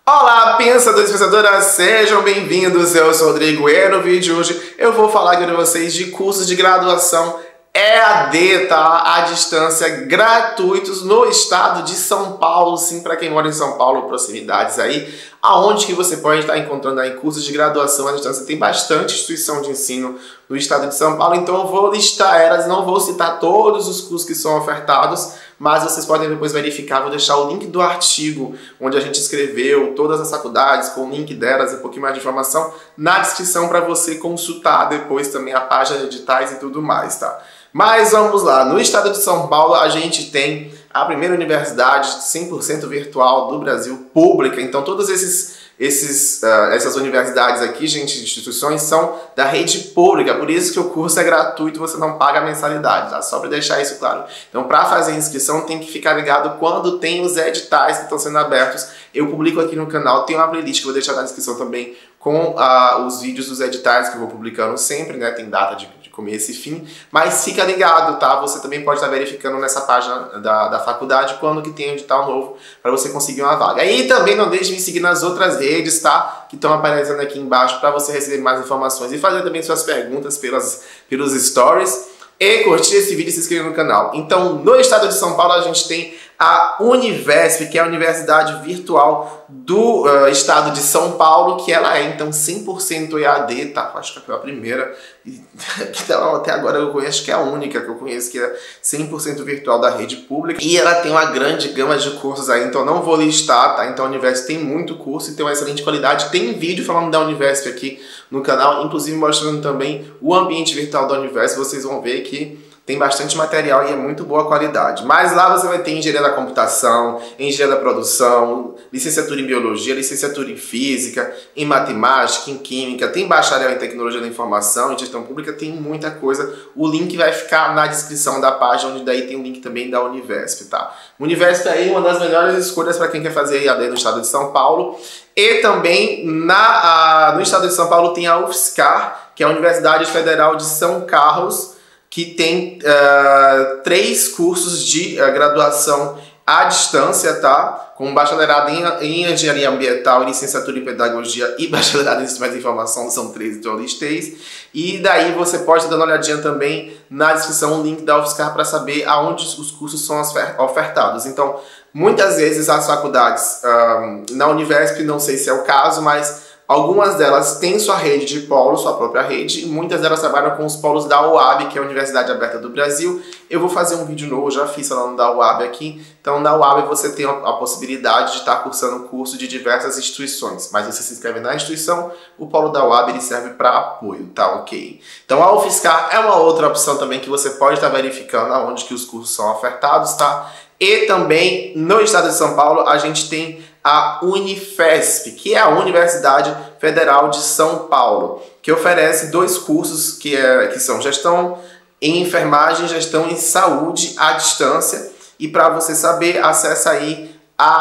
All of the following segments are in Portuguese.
Olá, pensadores e pensadoras, sejam bem-vindos, eu sou o Rodrigo e no vídeo de hoje eu vou falar aqui com vocês de cursos de graduação EAD, tá? À distância, gratuitos no estado de São Paulo, sim, para quem mora em São Paulo, proximidades aí, aonde que você pode estar encontrando aí cursos de graduação à distância. Tem bastante instituição de ensino no estado de São Paulo, então eu vou listar elas, não vou citar todos os cursos que são ofertados, mas vocês podem depois verificar, vou deixar o link do artigo onde a gente escreveu todas as faculdades, com o link delas e um pouquinho mais de informação na descrição para você consultar depois também a página de editais e tudo mais, tá? Mas vamos lá, no estado de São Paulo a gente tem a primeira universidade 100% virtual do Brasil, pública, então todos essas universidades aqui, gente, instituições, são da rede pública, por isso que o curso é gratuito, você não paga a mensalidade, tá? Só para deixar isso claro. Então, para fazer a inscrição, tem que ficar ligado quando tem os editais que estão sendo abertos. Eu publico aqui no canal, tem uma playlist que eu vou deixar na descrição também com os vídeos dos editais que eu vou publicando sempre, né? Tem data de começo e fim, mas fica ligado, tá? Você também pode estar verificando nessa página da faculdade quando que tem edital novo para você conseguir uma vaga. E também não deixe de me seguir nas outras redes, tá? Que estão aparecendo aqui embaixo para você receber mais informações e fazer também suas perguntas pelos stories e curtir esse vídeo e se inscrever no canal. Então, no estado de São Paulo a gente tem a Univesp, que é a universidade virtual do estado de São Paulo, que ela é então 100% EAD, tá? Acho que foi a primeira, então, até agora eu conheço que é a única que eu conheço que é 100% virtual da rede pública, e ela tem uma grande gama de cursos aí, então não vou listar, tá? Então a Univesp tem muito curso e tem uma excelente qualidade, tem vídeo falando da Univesp aqui no canal, inclusive mostrando também o ambiente virtual da Univesp, vocês vão ver que tem bastante material e é muito boa qualidade. Mas lá você vai ter engenharia da computação, engenharia da produção, licenciatura em biologia, licenciatura em física, em matemática, em química, tem bacharel em tecnologia da informação, em gestão pública, tem muita coisa. O link vai ficar na descrição da página, onde daí tem o link também da Univesp, tá? Univesp aí é uma das melhores escolhas para quem quer fazer EAD no estado de São Paulo. E também no estado de São Paulo tem a UFSCar, que é a Universidade Federal de São Carlos, que tem 3 cursos de graduação à distância, tá? Com bacharelado em engenharia ambiental, licenciatura em pedagogia e bacharelado em sistemas de informação, são 3, então eu listei. E daí você pode estar dando uma olhadinha também na descrição o link da UFSCar para saber aonde os cursos são ofertados. Então, muitas vezes as faculdades, na Univesp, não sei se é o caso, mas algumas delas têm sua rede de polos, sua própria rede, e muitas delas trabalham com os polos da UAB, que é a Universidade Aberta do Brasil. Eu vou fazer um vídeo novo, já fiz falando da UAB aqui. Então, na UAB você tem a possibilidade de estar cursando curso de diversas instituições, mas você se inscreve na instituição, o polo da UAB ele serve para apoio, tá ok? Então, a UFSCar é uma outra opção também que você pode estar verificando aonde que os cursos são ofertados, tá? E também, no estado de São Paulo, a gente tem a Unifesp, que é a Universidade Federal de São Paulo, que oferece 2 cursos que são gestão em enfermagem e gestão em saúde à distância. E para você saber, acessa aí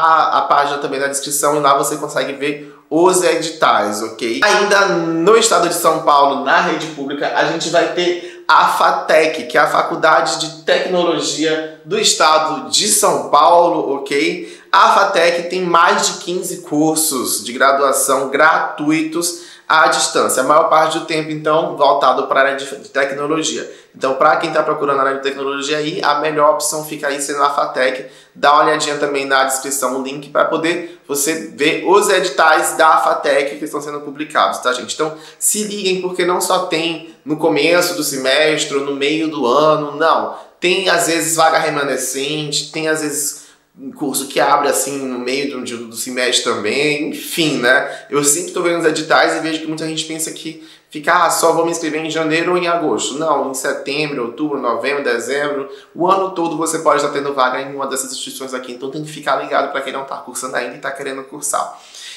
a página também na descrição e lá você consegue ver os editais, ok? Ainda no estado de São Paulo, na rede pública, a gente vai ter a FATEC, que é a Faculdade de Tecnologia do Estado de São Paulo, ok? A FATEC tem mais de 15 cursos de graduação gratuitos à distância, a maior parte do tempo, então, voltado para a área de tecnologia. Então, para quem está procurando a área de tecnologia aí, a melhor opção fica aí sendo a FATEC. Dá uma olhadinha também na descrição, o link, para poder você ver os editais da FATEC que estão sendo publicados, tá, gente? Então, se liguem, porque não só tem no começo do semestre, ou no meio do ano, não. Tem, às vezes, vaga remanescente, tem, às vezes, um curso que abre assim no meio do semestre também, enfim, né? Eu sempre estou vendo os editais e vejo que muita gente pensa que fica, só vou me inscrever em janeiro ou em agosto. Não, em setembro, outubro, novembro, dezembro, o ano todo você pode estar tendo vaga em uma dessas instituições aqui, então tem que ficar ligado para quem não está cursando ainda e está querendo cursar.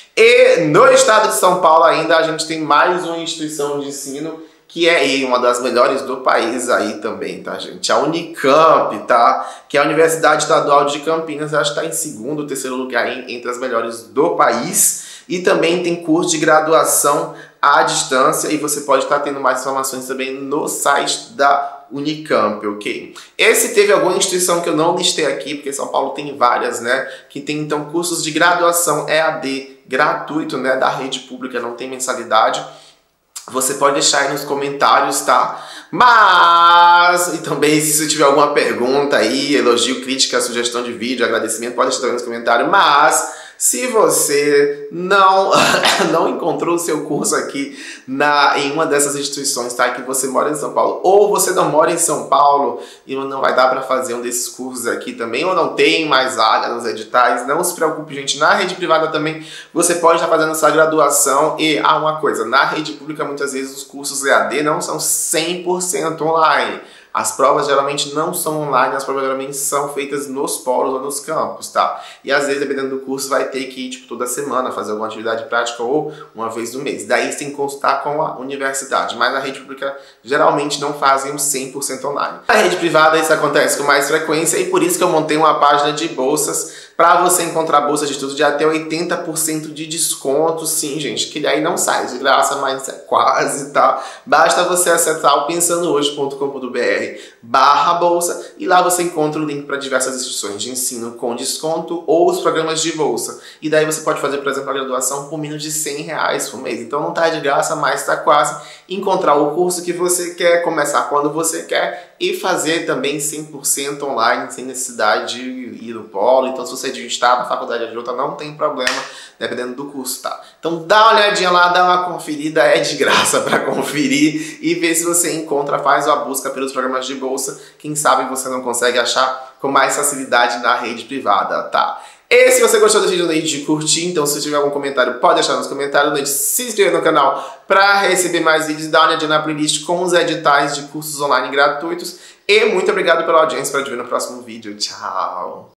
E no estado de São Paulo ainda a gente tem mais uma instituição de ensino que é uma das melhores do país aí também, tá, gente? A Unicamp, tá? Que é a Universidade Estadual de Campinas, acho que está em segundo ou terceiro lugar entre as melhores do país. E também tem curso de graduação à distância e você pode estar tendo mais informações também no site da Unicamp, ok? Esse teve alguma instituição que eu não listei aqui, porque São Paulo tem várias, né? Que tem então cursos de graduação EAD gratuito, né, da rede pública, não tem mensalidade. Você pode deixar aí nos comentários, tá? Mas, e também se você tiver alguma pergunta aí, elogio, crítica, sugestão de vídeo, agradecimento, pode deixar aí nos comentários. Mas, se você não encontrou o seu curso aqui em uma dessas instituições, tá? Que você mora em São Paulo, ou você não mora em São Paulo e não vai dar para fazer um desses cursos aqui também, ou não tem mais vaga nos editais, não se preocupe, gente. Na rede privada também você pode estar fazendo sua graduação. E uma coisa, na rede pública muitas vezes os cursos EAD não são 100% online. As provas geralmente não são online, as provas geralmente são feitas nos polos ou nos campos, tá? E às vezes, dependendo do curso, vai ter que ir tipo, toda semana fazer alguma atividade prática ou uma vez no mês. Daí você tem que consultar com a universidade, mas na rede pública geralmente não fazem um 100% online. Na rede privada isso acontece com mais frequência e por isso que eu montei uma página de bolsas para você encontrar bolsas de estudo de até 80% de desconto, sim, gente, que daí não sai de graça, mas é quase, tá? Basta você acessar o pensandohoje.com.br/bolsa e lá você encontra o link para diversas instituições de ensino com desconto ou os programas de bolsa. E daí você pode fazer, por exemplo, a graduação por menos de R$100 por mês. Então não tá de graça, mas tá quase. Encontrar o curso que você quer, começar quando você quer e fazer também 100% online, sem necessidade de ir no polo. Então se você é de um estado, a faculdade de outra, não tem problema, dependendo do curso, tá? Então dá uma olhadinha lá, dá uma conferida, é de graça para conferir e ver se você encontra, faz uma busca pelos programas de bolsa. Quem sabe você não consegue achar com mais facilidade na rede privada, tá? E se você gostou do vídeo, não deixe de curtir. Então se tiver algum comentário, pode deixar nos comentários. Não deixe de se inscrever no canal para receber mais vídeos. Dá uma olhadinha na playlist com os editais de cursos online gratuitos. E muito obrigado pela audiência. Espero te ver no próximo vídeo. Tchau!